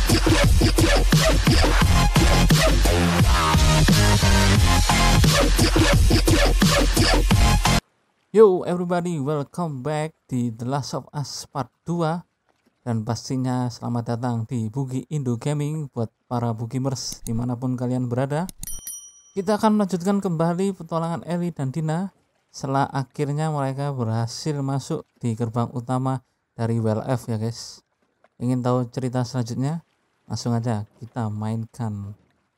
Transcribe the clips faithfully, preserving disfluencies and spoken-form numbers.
Yo everybody, welcome back di The Last of Us Part dua. Dan pastinya selamat datang di Bugi Indo Gaming buat para Bugimers dimanapun kalian berada. Kita akan melanjutkan kembali petualangan Ellie dan Dina setelah akhirnya mereka berhasil masuk di gerbang utama dari W L F ya guys. Ingin tahu cerita selanjutnya? Langsung aja kita mainkan.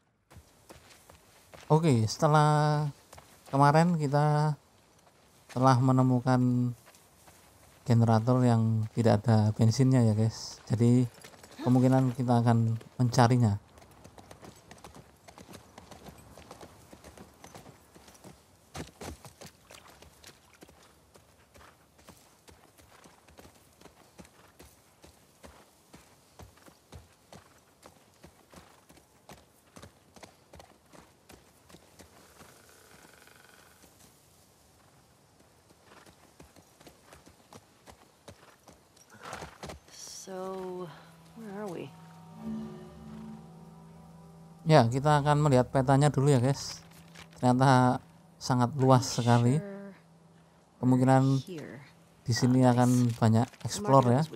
Oke, setelah kemarin kita telah menemukan generator yang tidak ada bensinnya ya guys, jadi kemungkinan kita akan mencarinya. So, where are we? Ya, kita akan melihat petanya dulu ya guys. Ternyata sangat luas sekali. Kemungkinan di sini akan banyak explore ya.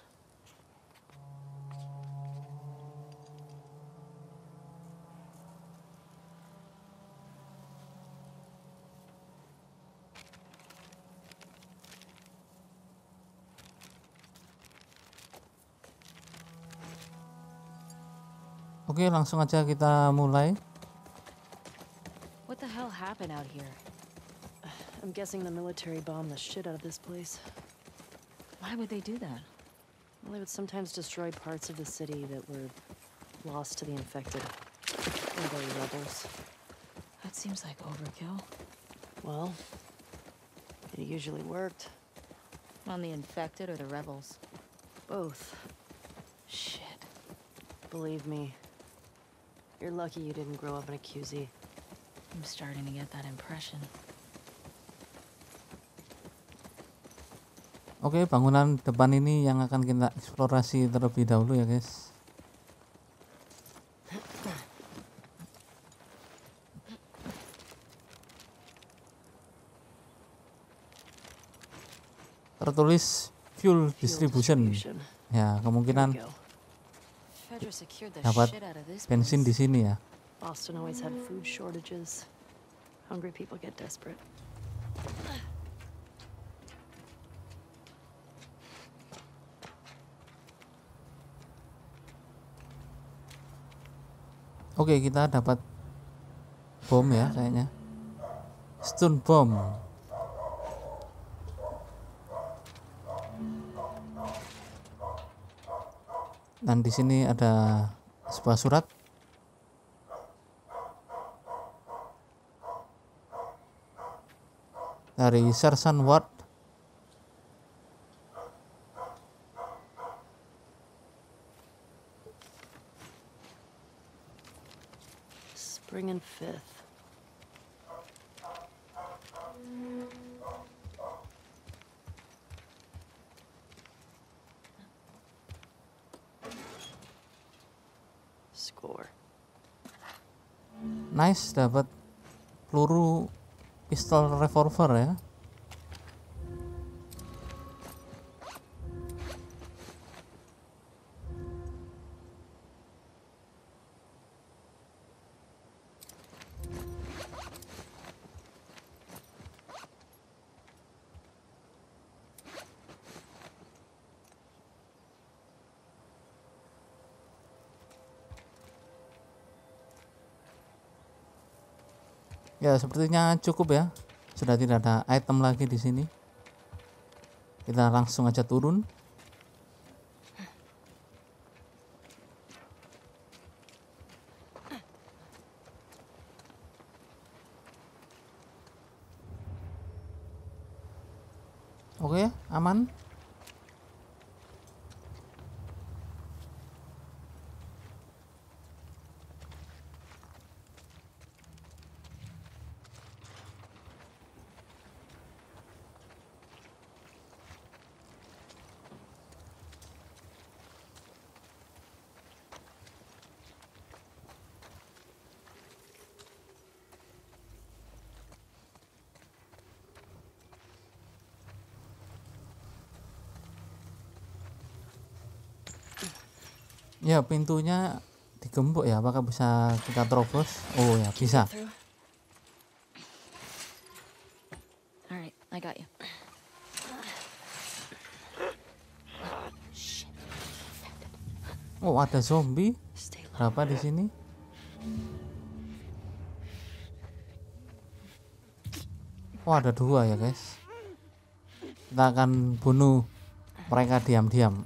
Oke, langsung aja kita mulai. What the hell happened out here? I'm guessing the military bombed the shit out of this place. Why would they do that? Well, they would sometimes destroy parts of the city that were lost to the infected or the rebels. That seems like overkill. Well, it usually worked. On the infected or the rebels? Both. Shit. Believe me. You're lucky you didn't grow up in a Q Z. I'm starting to get that impression. Oke, bangunan depan ini yang akan kita eksplorasi terlebih dahulu ya guys. Tertulis fuel distribution. Ya, kemungkinan dapat bensin di sini ya. Boston always had food shortages. Hungry people get desperate. Oke, kita dapat bom ya kayaknya. Stun bomb. Dan di sini ada sebuah surat. Dari Sersan Ward. Spring and Fifth. Score. Nice, dapat peluru pistol revolver ya. Ya, sepertinya cukup ya. Sudah tidak ada item lagi di sini. Kita langsung aja turun. Oke, aman. Ya, pintunya digembok ya. Apakah bisa kita terobos? Oh ya, bisa. Through. All right, I got you. Oh, ada zombie. Stay low. Berapa di sini? Oh, ada dua ya, guys. Kita akan bunuh mereka diam-diam.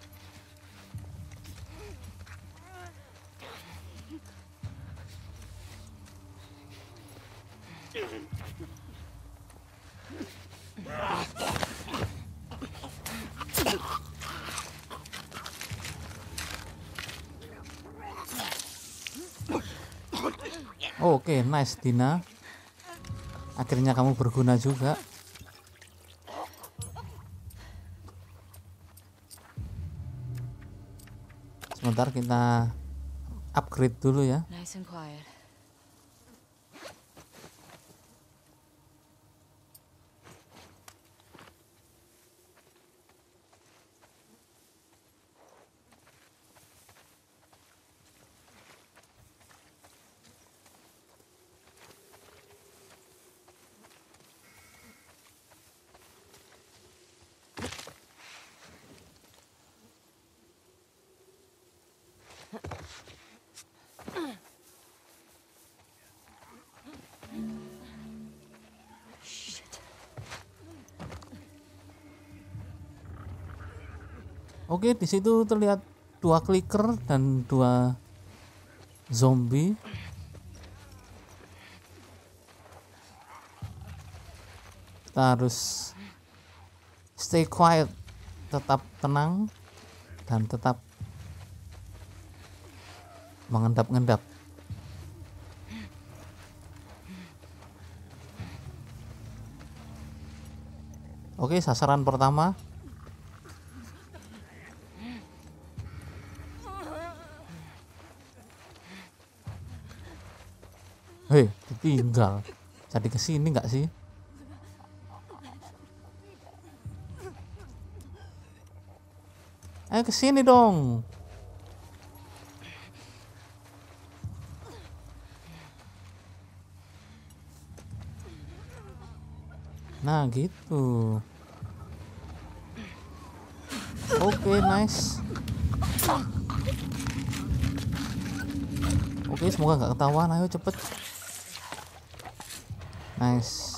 Oh, oke, okay, nice Dina. Akhirnya kamu berguna juga. Sebentar kita upgrade dulu ya. Nice and quiet. Oke, di situ terlihat dua clicker dan dua zombie. Kita harus stay quiet, tetap tenang dan tetap mengendap-endap. Oke, sasaran pertama. Hei, ditinggal. Jadi kesini nggak sih? Ayo kesini dong. Nah gitu. Oke, nice. Oke, semoga nggak ketahuan. Ayo cepet. Nice.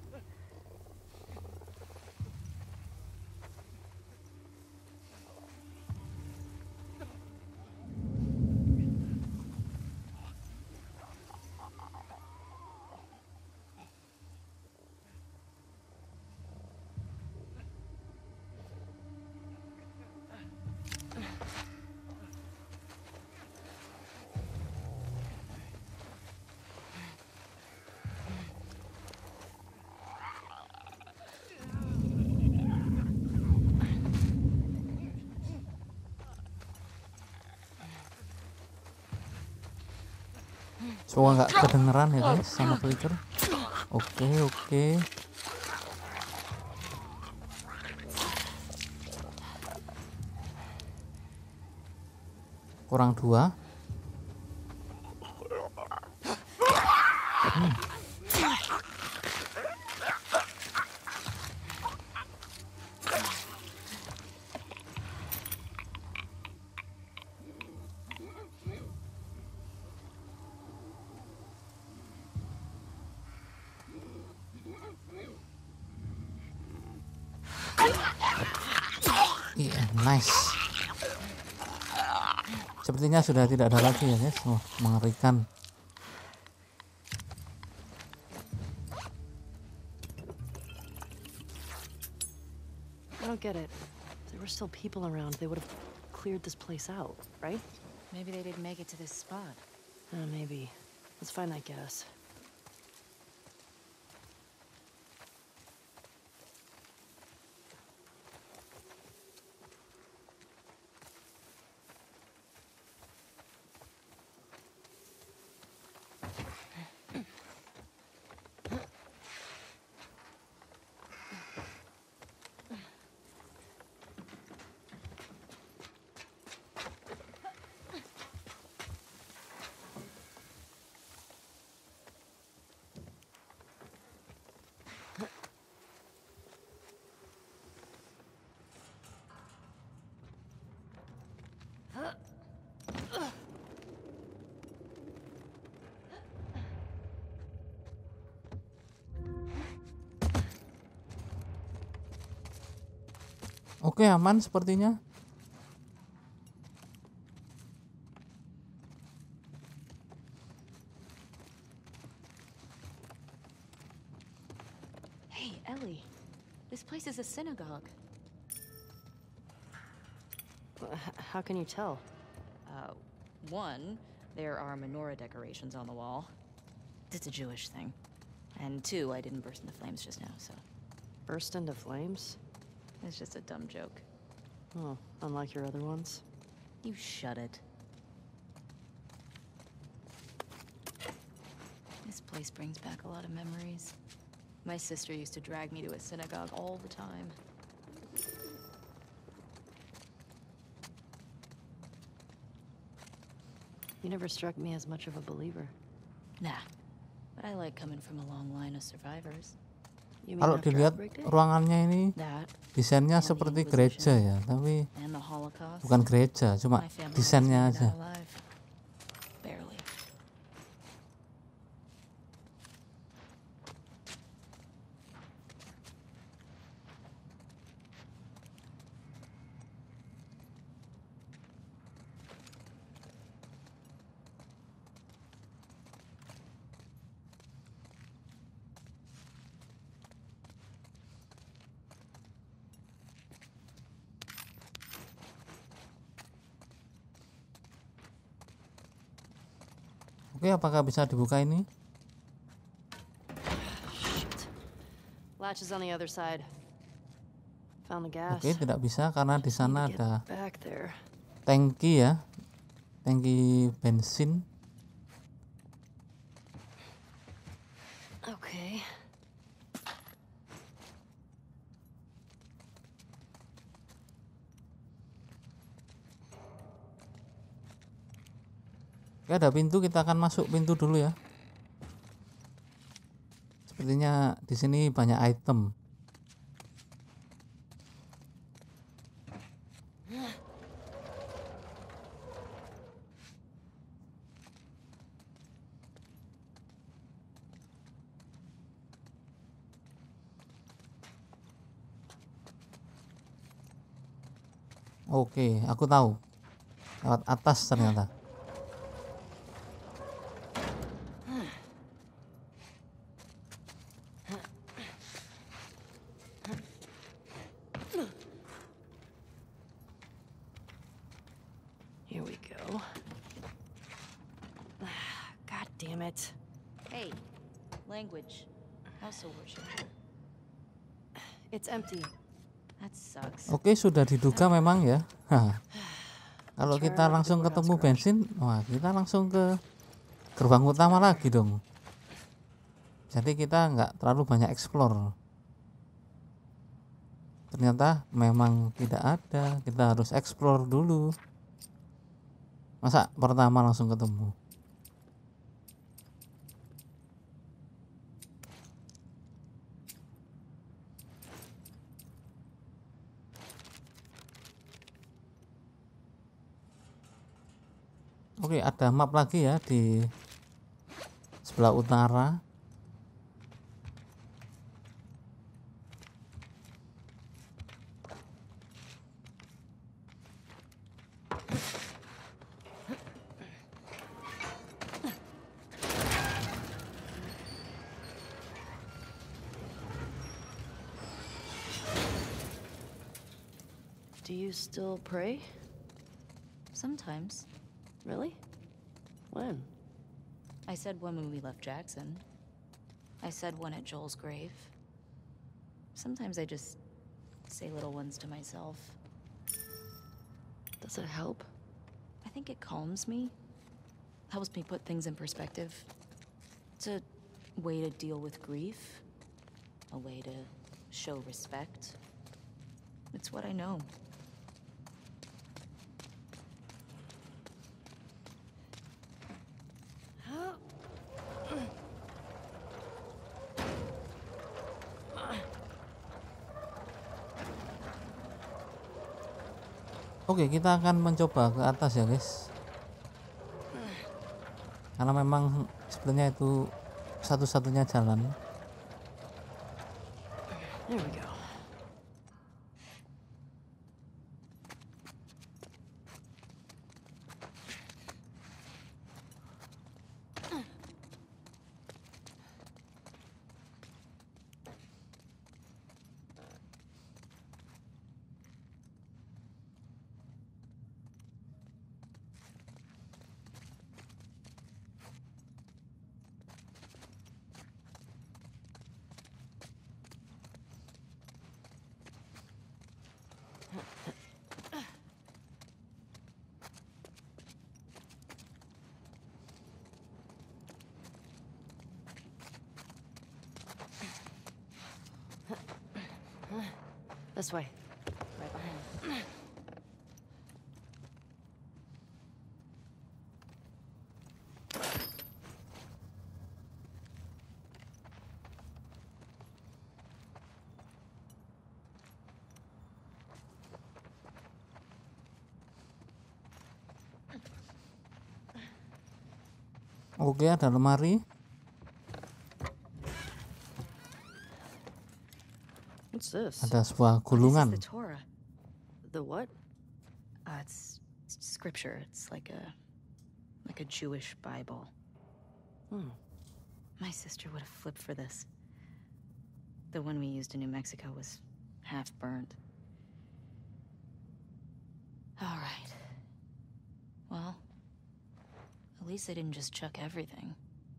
Semoga nggak kedengeran ya guys sama clicker. Oke oke. Kurang dua. Hmm. Iya, yeah, nice. Sepertinya sudah tidak ada lagi ya guys. Oh, mengerikan. I don't get it. If there were still people around, they would have cleared this place out, right? Maybe they didn't make it to this spot. Uh, maybe. Let's find that gas. Oke, aman sepertinya. Hey, Ellie. This place is a synagogue. Wh- h- How can you tell? Uh, one, there are menorah decorations on the wall. It's a Jewish thing. And two, I didn't burst into flames just now, so Burst into flames? it's just a dumb joke. Oh, unlike your other ones. You shut it. This place brings back a lot of memories. My sister used to drag me to a synagogue all the time. You never struck me as much of a believer. Nah, but I like coming from a long line of survivors. You mean Kalau after dilihat Outbreak Day? ruangannya ini That desainnya seperti gereja ya, tapi and the Holocaust. bukan gereja, cuma My family desainnya almost made aja. it out alive. Barely. Oke, apakah bisa dibuka ini? Shit. Latch is on the other side. Found the gas. Oke, tidak bisa karena di sana Need to ada get back there. tangki ya, tangki bensin. Okay. Oke, ada pintu, kita akan masuk pintu dulu ya. Sepertinya di sini banyak item. Oke, aku tahu. Lewat atas ternyata. Here we go. God damn it. Hey, language. House of worship. It's empty. That sucks. Oke, sudah diduga memang ya. Hah. Kalau kita langsung ketemu bensin, wah kita langsung ke gerbang utama lagi dong. Jadi kita nggak terlalu banyak explore. Ternyata memang tidak ada, kita harus explore dulu. Masa pertama langsung ketemu? Oke, ada map lagi ya di sebelah utara. Do you still pray? Sometimes. Really? When? I said one when we left Jackson. I said one at Joel's grave. Sometimes I just say little ones to myself. Does it help? I think it calms me. Helps me put things in perspective. It's a way to deal with grief. A way to show respect. It's what I know. Oke, kita akan mencoba ke atas ya guys, karena memang sebenarnya itu satu-satunya jalan. There we go. This way. Right behind. Oke, ada lemari. What's this? Ada sebuah This is gulungan. the Torah. The what? Uh, it's, it's scripture. It's like a like a Jewish Bible. Hmm. My sister would have flipped for this. The one we used in New Mexico was half burned. All right. Well, at least they didn't just chuck everything.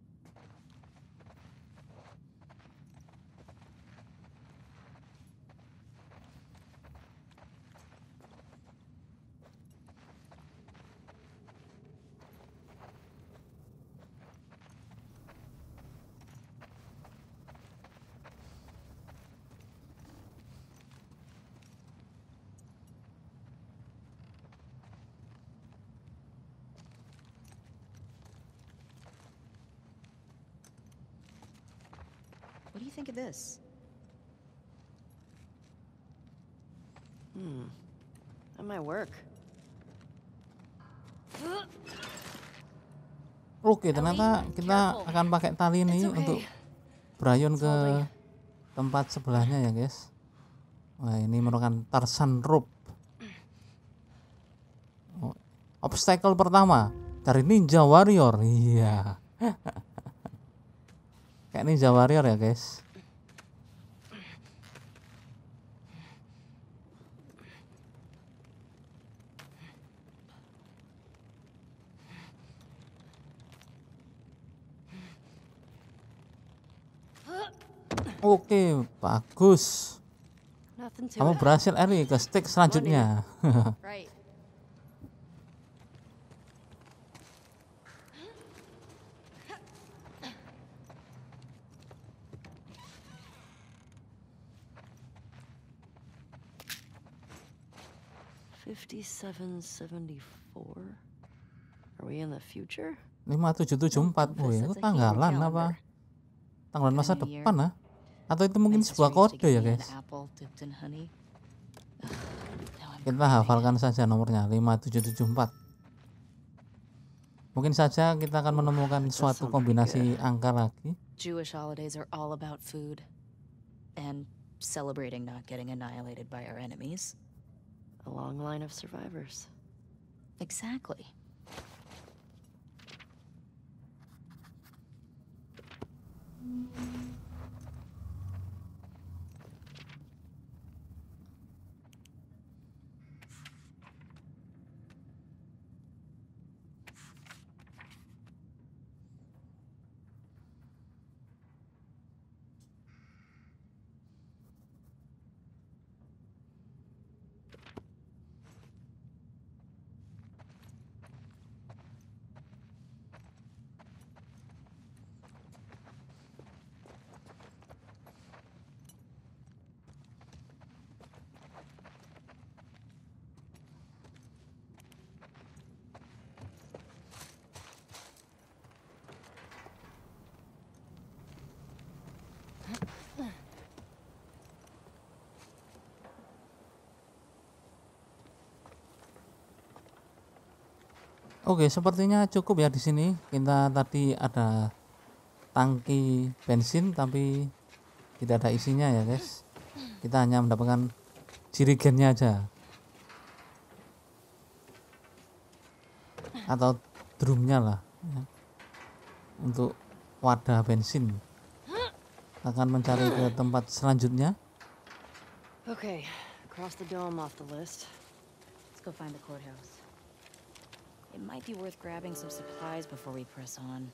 What do you think of this? Hmm. That might work. Oke, ternyata kita careful. akan pakai tali ini It's okay. untuk berayun It's ke holding. tempat sebelahnya ya guys. Wah, ini merupakan Tarzan rope. Oh, obstacle pertama dari Ninja Warrior. Iya. Kayak Ninja Warrior ya guys. Oke, bagus. Nothing to Kamu it. berhasil Eri ke stick selanjutnya. Right. Fifty-seven seventy-four. Are we in the future? lima tujuh tujuh empat. Oh ya, itu tanggalan apa? Tanggalan masa depan ah? Atau itu mungkin sebuah kode ya guys? Kita hafalkan saja nomornya lima tujuh tujuh empat. Mungkin saja kita akan menemukan suatu kombinasi angka lagi. Jewish holidays are all about food and celebrating not getting annihilated by our enemies. A long line of survivors. Exactly. Oke, sepertinya cukup ya di sini. Kita tadi ada tangki bensin tapi tidak ada isinya ya guys. Kita hanya mendapatkan jirigennya aja atau drumnya lah ya, untuk wadah bensin. Akan mencari ke tempat selanjutnya. Okay, cross the dome off the list. Let's go find the courthouse. It might be worth grabbing some supplies before we press on.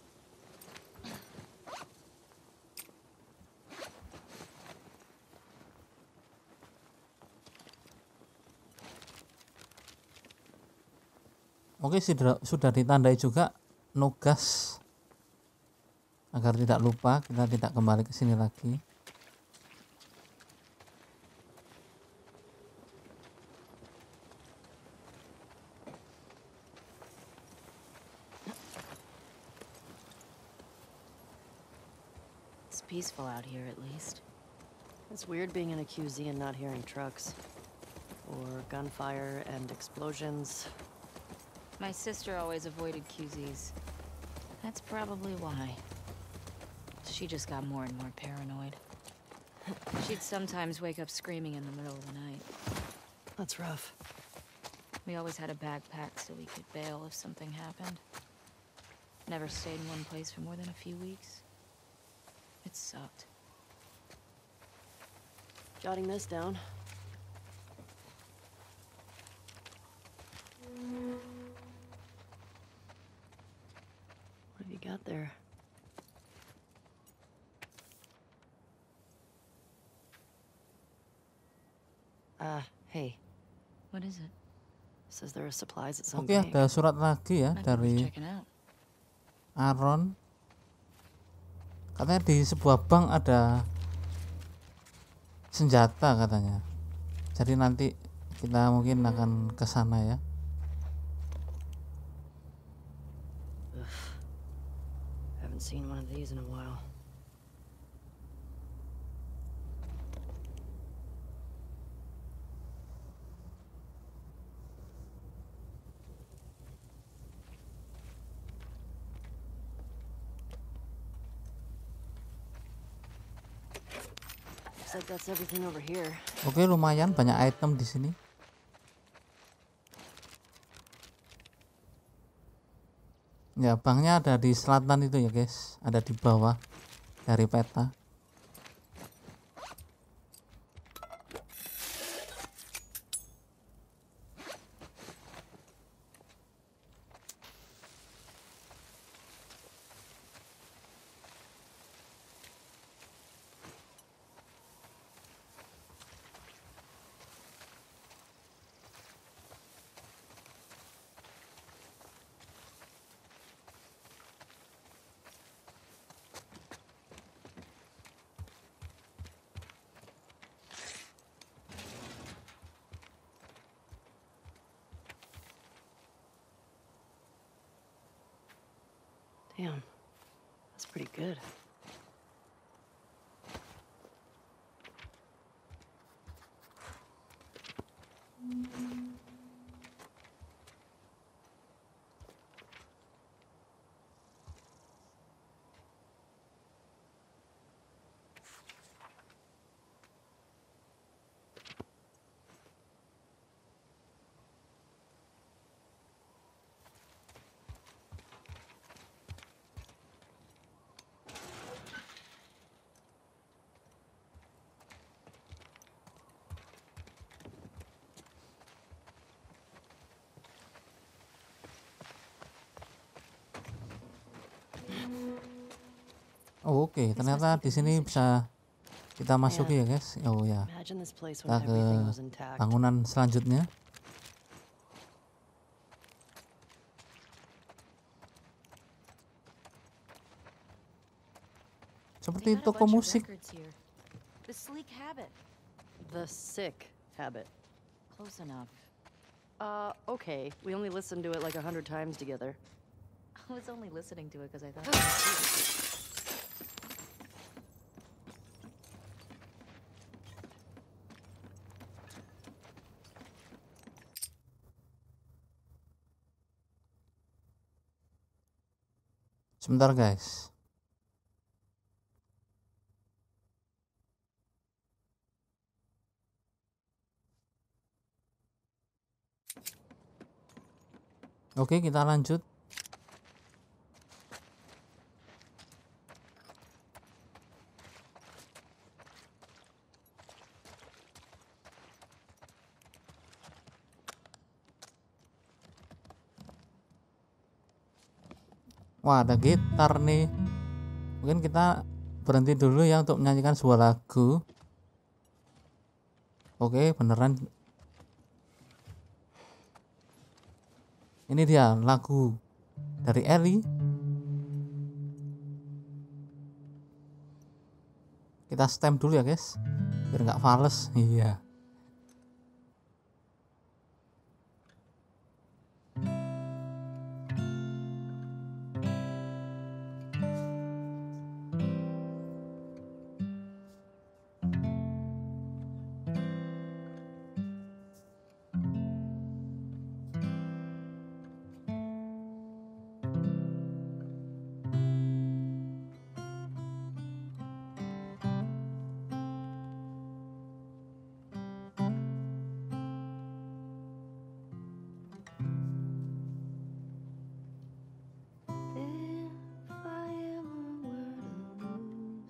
Oke, sudah sudah ditandai juga no gas agar tidak lupa kita tidak kembali ke sini lagi. It's peaceful out here, at least. It's weird being in a Q Z and not hearing trucks. Or gunfire and explosions. My sister always avoided Q Zs. That's probably why. She just got more and more paranoid. She'd sometimes wake up screaming in the middle of the night. That's rough. We always had a backpack so we could bail if something happened. Never stayed in one place for more than a few weeks. It sucked. Jotting this down. What have you got there? Uh, hey. What is it? Says there are supplies at some Oke, bank. ada surat lagi ya Might be worth dari checking out. Aaron. Katanya di sebuah bank ada senjata katanya. Jadi nanti kita mungkin akan ke sana ya. Haven't seen one of these in a while. Looks like that's everything over here. Oke, lumayan banyak item di sini. Ya, banknya ada di selatan itu ya guys, ada di bawah dari peta. Damn, that's pretty good. Oh, oke, ternyata di sini bisa kita masuki ya guys. Oh ya, Imagine this place kita when ke everything was intact. bangunan selanjutnya. Seperti They got a toko bunch of musik. records here. The Sleek Habit. The sick habit. Close enough. Uh, okay. We only listened to it like a hundred times together. I was only listening to it because I thought it was cute. Sebentar guys. Oke, kita lanjut. Wah, ada gitar nih. Mungkin kita berhenti dulu ya untuk menyanyikan sebuah lagu. Oke, beneran. Ini dia lagu dari Ellie. Kita stem dulu ya guys, biar nggak fales. Iya.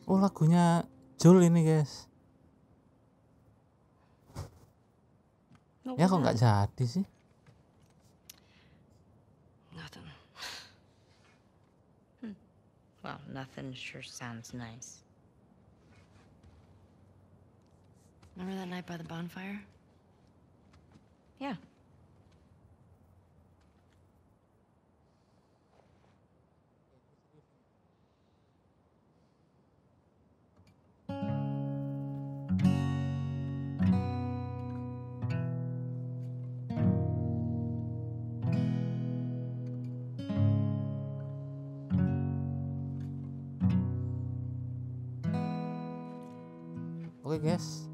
Oh, lagunya Jul ini guys. What Ya was kok nggak that? jadi sih? Nothing. Well, nothing sure sounds nice. Remember that night by the bonfire? Yeah. Oke guys.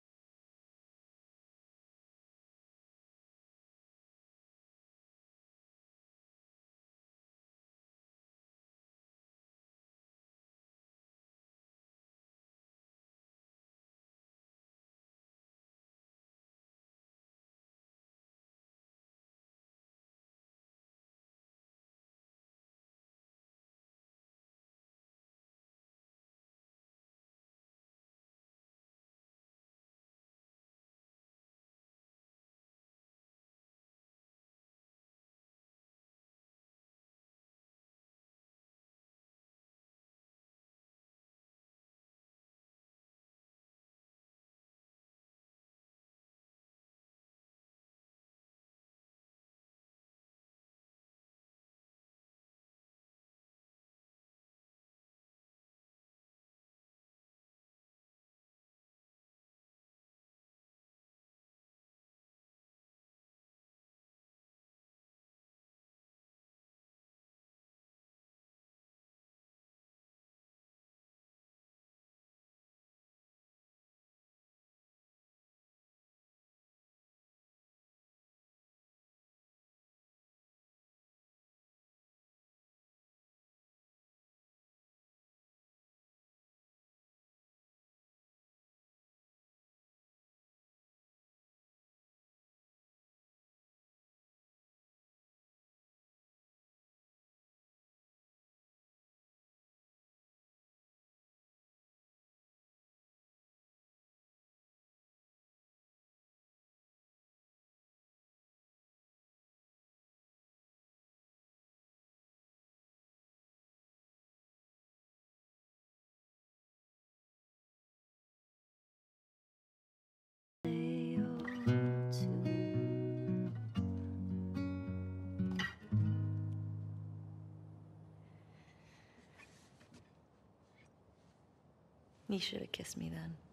You should have kissed me then.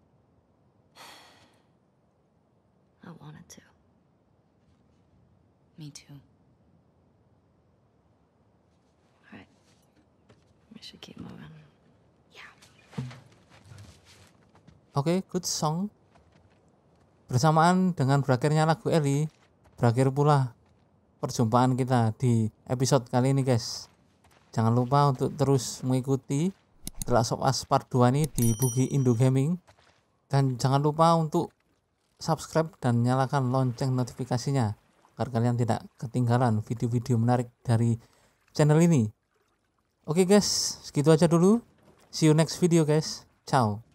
I wanted to. Me too. Alright. We should keep moving. Yeah. Oke, good song. Bersamaan dengan berakhirnya lagu Ellie, berakhir pula perjumpaan kita di episode kali ini guys. Jangan lupa untuk terus mengikuti The Last of Us Part dua ini di Bugi Indo Gaming. Dan jangan lupa untuk subscribe dan nyalakan lonceng notifikasinya agar kalian tidak ketinggalan video-video menarik dari channel ini. Oke guys, segitu aja dulu. See you next video guys. Ciao.